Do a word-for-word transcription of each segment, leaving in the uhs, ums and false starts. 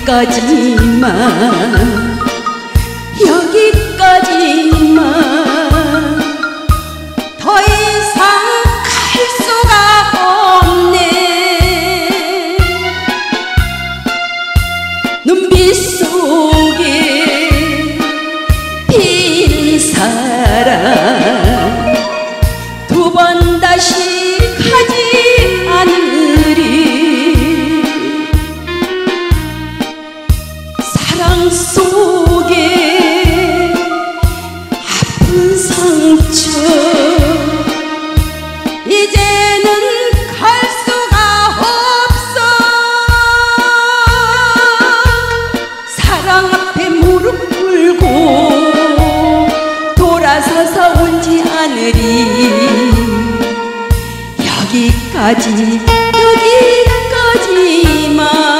여기까지만 여기까지만 더 이상 갈 수가 없네. 눈빛 속에 빈 사랑 두 번 다시 가지 않으리. 사랑 속에 아픈 상처 이제는 갈 수가 없어. 사랑 앞에 무릎 꿇고 돌아서서 울지 않으리. 여기까지 여기까지만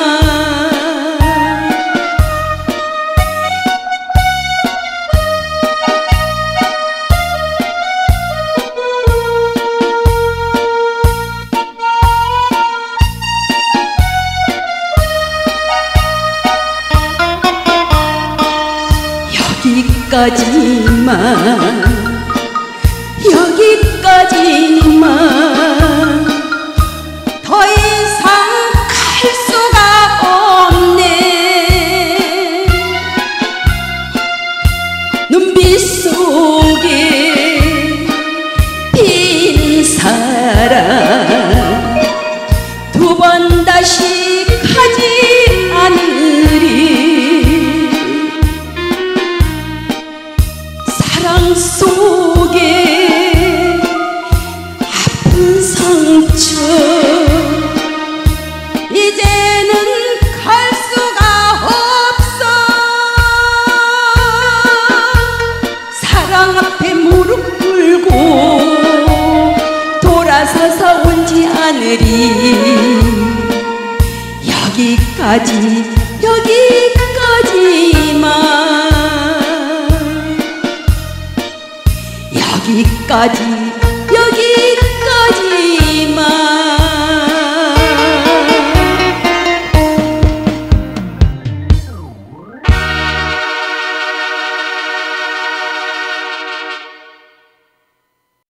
여기까지만 여기까지만 더 이상 갈 수가 없네. 눈빛 속에 빈 사랑 두 번 다시 가지 않으리. 사랑 속에 아픈 상처 이제는 갈 수가 없어. 사랑 앞에 무릎 꿇고 돌아서서 울지 않으리. 여기까지 여기까지만 여기까지